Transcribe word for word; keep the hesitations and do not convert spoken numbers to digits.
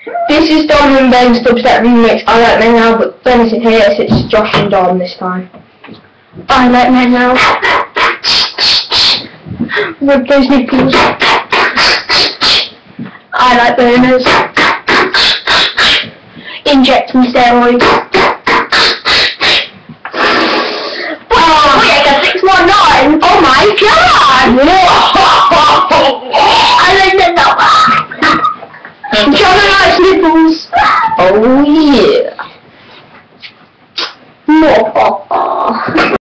This is Dom and Ben's dubstep remix. I Like Men Now, but Ben isn't here, so it's Josh and Dom this time. I Like Men Now. Rub those nipples. I like burners. Injecting steroids. Oh, we got six one nine. Oh my god! I like Men Now. John likes nipples. Oh yeah. More.